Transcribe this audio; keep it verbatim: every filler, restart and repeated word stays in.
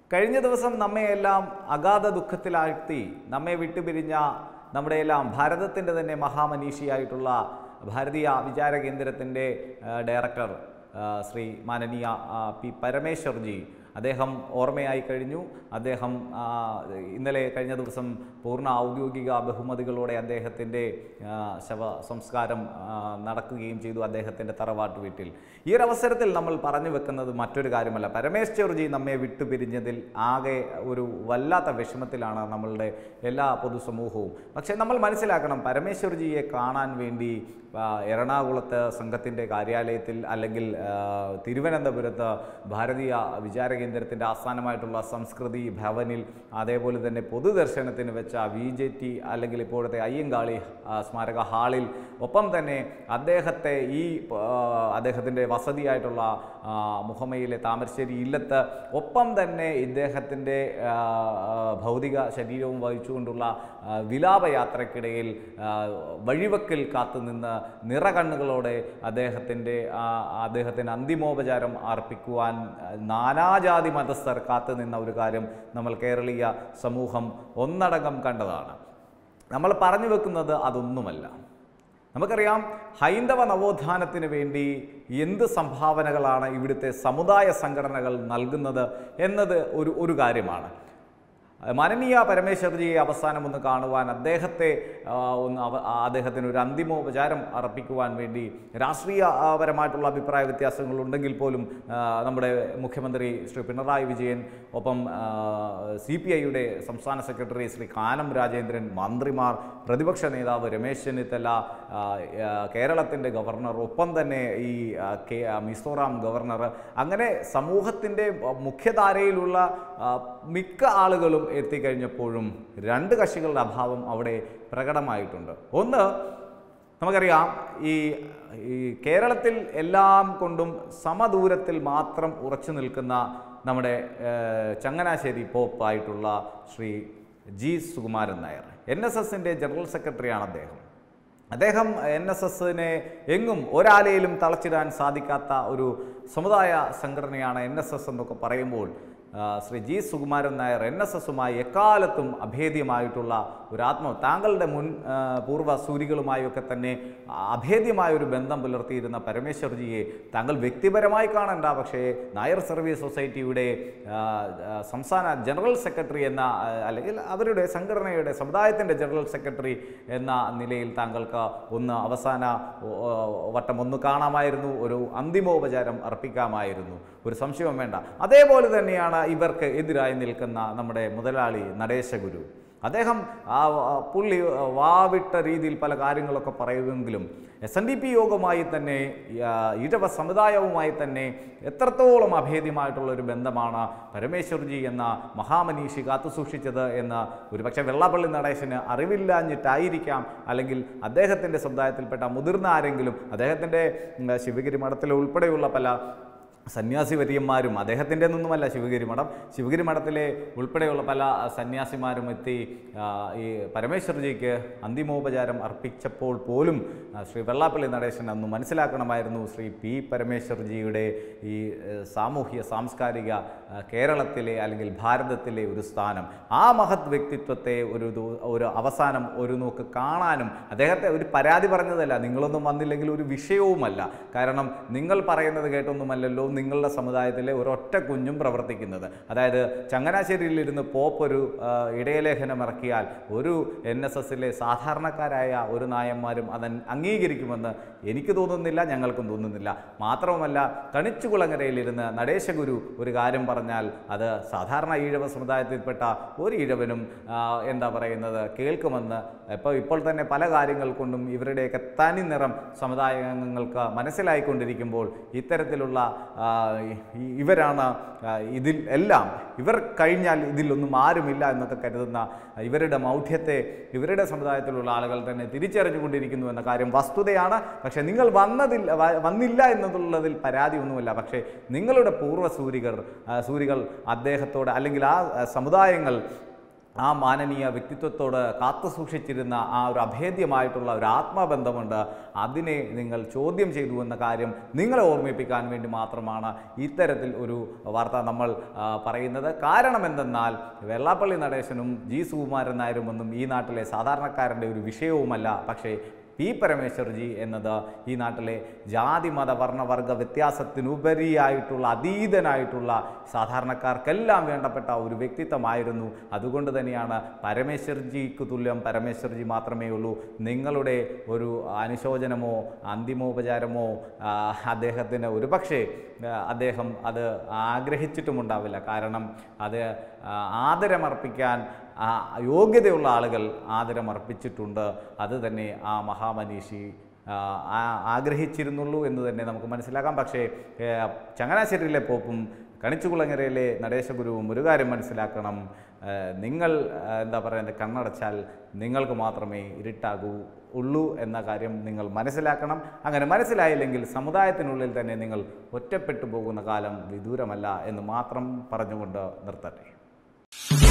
കഴിഞ്ഞ ദിവസം നമ്മയെല്ലാം അഗാധ ദുഃഖത്തിലാഴ്ത്തി നമ്മെ വിട്ടുപിരിഞ്ഞ നമ്മുടെയെല്ലാം ഭാരതത്തിൻ്റെ തന്നെ മഹാമനീഷിയായിട്ടുള്ള ഭാരതീയ വിചാര കേന്ദ്രത്തിൻ്റെ ഡയറക്ടർ ശ്രീ മാനനീയ പി പരമേശ്വർജി അദ്ദേഹം ഓർമ്മയായി കഴിഞ്ഞു. അദ്ദേഹം ഇന്നലെ കഴിഞ്ഞ ദിവസം പൂർണ്ണ ഔദ്യോഗിക ബഹുമതികളോടെ അദ്ദേഹത്തിൻ്റെ ശവ സംസ്കാരം നടക്കുകയും ചെയ്തു അദ്ദേഹത്തിൻ്റെ തറവാട്ട് വീട്ടിൽ. ഈ ഒരു അവസരത്തിൽ നമ്മൾ പറഞ്ഞു വെക്കുന്നത് മറ്റൊരു കാര്യമല്ല, പരമേശ്വർജി നമ്മെ വിട്ടുപിരിഞ്ഞതിൽ ആകെ ഒരു വല്ലാത്ത വിഷമത്തിലാണ് നമ്മളുടെ എല്ലാ പൊതുസമൂഹവും. പക്ഷേ നമ്മൾ മനസ്സിലാക്കണം, പരമേശ്വർജിയെ കാണാൻ വേണ്ടി എറണാകുളത്ത് സംഘത്തിൻ്റെ കാര്യാലയത്തിൽ അല്ലെങ്കിൽ തിരുവനന്തപുരത്ത് ഭാരതീയ വിചാര കേന്ദ്രത്തിൻ്റെ ആസ്ഥാനമായിട്ടുള്ള സംസ്കൃതി ഭവനിൽ, അതേപോലെ തന്നെ പൊതുദർശനത്തിന് വെച്ച വി ജെ ടി അല്ലെങ്കിൽ ഇപ്പോഴത്തെ അയ്യങ്കാളി സ്മാരക ഹാളിൽ, ഒപ്പം തന്നെ അദ്ദേഹത്തെ ഈ അദ്ദേഹത്തിൻ്റെ വസതിയായിട്ടുള്ള മുഹമ്മയിലെ താമരശ്ശേരി ഇല്ലത്ത്, ഒപ്പം തന്നെ ഇദ്ദേഹത്തിൻ്റെ ഭൗതിക ശരീരവും വഹിച്ചുകൊണ്ടുള്ള വിലാപയാത്രയ്ക്കിടയിൽ വഴിവക്കിൽ കാത്തുനിന്ന് നിറകണ്ണുകളോടെ അദ്ദേഹത്തിൻ്റെ അദ്ദേഹത്തിന് അന്തിമോപചാരം അർപ്പിക്കുവാൻ നാനാജാതി മതസ്ഥർ കാത്തുനിന്ന ഒരു കാര്യം നമ്മൾ കേരളീയ സമൂഹം ഒന്നടങ്കം കണ്ടതാണ്. നമ്മൾ പറഞ്ഞു വെക്കുന്നത് അതൊന്നുമല്ല. നമുക്കറിയാം, ഹൈന്ദവ നവോത്ഥാനത്തിന് വേണ്ടി എന്ത് സംഭാവനകളാണ് ഇവിടുത്തെ സമുദായ സംഘടനകൾ നൽകുന്നത് എന്നത് ഒരു ഒരു കാര്യമാണ്. മാനനീയ പരമേശ്വർജിയെ അവസാനം ഒന്ന് കാണുവാൻ, അദ്ദേഹത്തെ ഒന്ന് അദ്ദേഹത്തിന് ഒരു അന്തിമോപചാരം അർപ്പിക്കുവാൻ വേണ്ടി രാഷ്ട്രീയപരമായിട്ടുള്ള അഭിപ്രായ വ്യത്യാസങ്ങളുണ്ടെങ്കിൽ പോലും നമ്മുടെ മുഖ്യമന്ത്രി ശ്രീ പിണറായി വിജയൻ, ഒപ്പം സി പി ഐയുടെ സംസ്ഥാന സെക്രട്ടറി ശ്രീ കാനം രാജേന്ദ്രൻ, മന്ത്രിമാർ, പ്രതിപക്ഷ നേതാവ് രമേശ് ചെന്നിത്തല, കേരളത്തിൻ്റെ ഗവർണർ, ഒപ്പം തന്നെ ഈ മിസോറാം ഗവർണർ, അങ്ങനെ സമൂഹത്തിൻ്റെ മുഖ്യധാരയിലുള്ള മിക്ക ആളുകളും എത്തിക്കഴിഞ്ഞപ്പോഴും രണ്ട് കക്ഷികളുടെ അഭാവം അവിടെ പ്രകടമായിട്ടുണ്ട്. ഒന്ന്, നമുക്കറിയാം, ഈ ഈ കേരളത്തിൽ എല്ലാം കൊണ്ടും സമദൂരത്തിൽ മാത്രം ഉറച്ചു നിൽക്കുന്ന നമ്മുടെ ചങ്ങനാശ്ശേരി പോപ്പായിട്ടുള്ള Shri G Sukumaran Nair, N S എസിൻ്റെ ജനറൽ സെക്രട്ടറിയാണ് അദ്ദേഹം. അദ്ദേഹം എൻ എസ് എസിനെ എങ്ങും ഒരാലയിലും തളച്ചിടാൻ സാധിക്കാത്ത ഒരു സമുദായ സംഘടനയാണ് എൻ എസ് എസ് എന്നൊക്കെ പറയുമ്പോൾ, Shri G Sukumaran Nair N S എസുമായി എക്കാലത്തും അഭേദ്യമായിട്ടുള്ള ഒരു ആത്മ താങ്കളുടെ മുൻ പൂർവ്വ സൂരികളുമായൊക്കെ തന്നെ അഭേദ്യമായൊരു ബന്ധം പുലർത്തിയിരുന്ന പരമേശ്വർജിയെ താങ്കൾ വ്യക്തിപരമായി കാണണ്ട, പക്ഷേ നായർ സർവീസ് സൊസൈറ്റിയുടെ സംസ്ഥാന ജനറൽ സെക്രട്ടറി എന്ന അല്ലെങ്കിൽ അവരുടെ സംഘടനയുടെ സമുദായത്തിൻ്റെ ജനറൽ സെക്രട്ടറി എന്ന നിലയിൽ താങ്കൾക്ക് ഒന്ന് അവസാന വട്ടം ഒന്ന് കാണാമായിരുന്നു, ഒരു അന്തിമോപചാരം അർപ്പിക്കാമായിരുന്നു, ഒരു സംശയവും വേണ്ട. അതേപോലെ തന്നെയാണ് ഇവർക്ക് എതിരായി നിൽക്കുന്ന നമ്മുടെ മുതലാളി നടേശഗുരു. അദ്ദേഹം ആ പുള്ളി വാവിട്ട രീതിയിൽ പല കാര്യങ്ങളൊക്കെ പറയുമെങ്കിലും എസ് എൻ ഡി പി യോഗമായി തന്നെ ഈഴവ സമുദായവുമായി തന്നെ എത്രത്തോളം അഭേദ്യമായിട്ടുള്ളൊരു ബന്ധമാണ് പരമേശ്വർജി എന്ന മഹാമനീഷി കാത്തുസൂക്ഷിച്ചത് എന്ന് ഒരുപക്ഷെ വെള്ളാപ്പള്ളി നടേശന് അറിവില്ലാഞ്ഞിട്ടായിരിക്കാം, അല്ലെങ്കിൽ അദ്ദേഹത്തിൻ്റെ സമുദായത്തിൽപ്പെട്ട മുതിർന്ന ആരെങ്കിലും, അദ്ദേഹത്തിൻ്റെ ശിവഗിരി മഠത്തിൽ ഉൾപ്പെടെയുള്ള പല സന്യാസി വര്യന്മാരും, അദ്ദേഹത്തിൻ്റെ ഒന്നുമല്ല ശിവഗിരി മഠം, ശിവഗിരി മഠത്തിലെ ഉൾപ്പെടെയുള്ള പല സന്യാസിമാരും എത്തി ഈ പരമേശ്വർജിക്ക് അന്തിമോപചാരം അർപ്പിച്ചപ്പോൾ പോലും ശ്രീ വെള്ളാപ്പള്ളി നടേശൻ അന്ന് മനസ്സിലാക്കണമായിരുന്നു ശ്രീ പി പരമേശ്വർജിയുടെ ഈ സാമൂഹ്യ സാംസ്കാരിക കേരളത്തിലെ അല്ലെങ്കിൽ ഭാരതത്തിലെ ഒരു സ്ഥാനം, ആ മഹത് വ്യക്തിത്വത്തെ ഒരു ഒരു അവസാനം ഒരു നോക്ക് കാണാനും. അദ്ദേഹത്തെ ഒരു പരാതി പറഞ്ഞതല്ല, നിങ്ങളൊന്നും വന്നില്ലെങ്കിൽ ഒരു വിഷയവുമല്ല, കാരണം നിങ്ങൾ പറയുന്നത് കേട്ടൊന്നുമല്ലല്ലോ നിങ്ങളുടെ സമുദായത്തിലെ ഒരൊറ്റ കുഞ്ഞും പ്രവർത്തിക്കുന്നത്. അതായത് ചങ്ങനാശ്ശേരിയിലിരുന്ന് പോപ്പ് ഒരു ഇടയലേഖനം ഇറക്കിയാൽ ഒരു എൻ എസ് എസിലെ സാധാരണക്കാരായ ഒരു നായന്മാരും അത് അംഗീകരിക്കുമെന്ന് എനിക്ക് തോന്നുന്നില്ല, ഞങ്ങൾക്കും തോന്നുന്നില്ല. മാത്രവുമല്ല, കണിച്ചുകുളങ്ങരയിലിരുന്ന് നടേശഗുരു ഒരു കാര്യം പറഞ്ഞാൽ അത് സാധാരണ ഈഴവ സമുദായത്തിൽപ്പെട്ട ഒരു ഈഴവനും എന്താ പറയുന്നത് കേൾക്കുമെന്ന് ഇപ്പോൾ ഇപ്പോൾ തന്നെ പല കാര്യങ്ങൾ കൊണ്ടും ഇവരുടെയൊക്കെ തനി നിറം സമുദായാംഗങ്ങൾക്ക് മനസ്സിലായിക്കൊണ്ടിരിക്കുമ്പോൾ ഇത്തരത്തിലുള്ള ഇവരാണ് ഇതിൽ എല്ലാം, ഇവർ കഴിഞ്ഞാൽ ഇതിലൊന്നും ആരുമില്ല എന്നൊക്കെ കരുതുന്ന ഇവരുടെ മൗഢ്യത്തെ ഇവരുടെ സമുദായത്തിലുള്ള ആളുകൾ തന്നെ തിരിച്ചറിഞ്ഞുകൊണ്ടിരിക്കുന്നു എന്ന കാര്യം വസ്തുതയാണ്. പക്ഷേ നിങ്ങൾ വന്നതിൽ വന്നില്ല എന്നുള്ളതിൽ പരാതി ഒന്നുമില്ല. പക്ഷേ നിങ്ങളുടെ പൂർവ്വ സൂരികൾ സൂരികൾ അദ്ദേഹത്തോട് അല്ലെങ്കിൽ ആ സമുദായങ്ങൾ ആ മാനനീയ വ്യക്തിത്വത്തോട് കാത്തു സൂക്ഷിച്ചിരുന്ന ആ ഒരു അഭേദ്യമായിട്ടുള്ള ഒരു ആത്മബന്ധമുണ്ട്. അതിനെ നിങ്ങൾ ചോദ്യം ചെയ്തു എന്ന കാര്യം നിങ്ങളെ ഓർമ്മിപ്പിക്കാൻ വേണ്ടി മാത്രമാണ് ഇത്തരത്തിൽ ഒരു വാർത്ത നമ്മൾ പറയുന്നത്. കാരണം എന്തെന്നാൽ വെള്ളാപ്പള്ളി നടേശനും ജി സുകുമാരൻ നായരുമൊന്നും ഈ നാട്ടിലെ സാധാരണക്കാരൻ്റെ ഒരു വിഷയവുമല്ല. പക്ഷേ പി പരമേശ്വർജി എന്നത് ഈ നാട്ടിലെ ജാതി മത വർണ്ണവർഗ വ്യത്യാസത്തിനുപരിയായിട്ടുള്ള അതീതനായിട്ടുള്ള സാധാരണക്കാർക്കെല്ലാം വേണ്ടപ്പെട്ട ഒരു വ്യക്തിത്വമായിരുന്നു. അതുകൊണ്ട് തന്നെയാണ് പരമേശ്വർജിക്ക് തുല്യം പരമേശ്വർജി മാത്രമേ ഉള്ളൂ. നിങ്ങളുടെ ഒരു അനുശോചനമോ അന്തിമോപചാരമോ അദ്ദേഹത്തിന് ഒരു പക്ഷേ അദ്ദേഹം അത് ആഗ്രഹിച്ചിട്ടുമുണ്ടാവില്ല. കാരണം അത് ആദരമർപ്പിക്കാൻ യോഗ്യതയുള്ള ആളുകൾ ആദരമർപ്പിച്ചിട്ടുണ്ട്. അത് തന്നെ ആ മഹാമനീഷി ആഗ്രഹിച്ചിരുന്നുള്ളൂ എന്ന് തന്നെ നമുക്ക് മനസ്സിലാക്കാം. പക്ഷേ ചങ്ങനാശ്ശേരിയിലെ പോപ്പും കണിച്ചുകുളങ്ങരയിലെ നടേശഗുരുവും ഒരു കാര്യം മനസ്സിലാക്കണം, നിങ്ങൾ എന്താ പറയുക കണ്ണടച്ചാൽ നിങ്ങൾക്ക് മാത്രമേ ഇരുട്ടാകൂ ഉള്ളൂ എന്ന കാര്യം നിങ്ങൾ മനസ്സിലാക്കണം. അങ്ങനെ മനസ്സിലായില്ലെങ്കിൽ സമുദായത്തിനുള്ളിൽ തന്നെ നിങ്ങൾ ഒറ്റപ്പെട്ടു പോകുന്ന കാലം വിദൂരമല്ല എന്ന് മാത്രം പറഞ്ഞുകൊണ്ട് നിർത്തട്ടെ.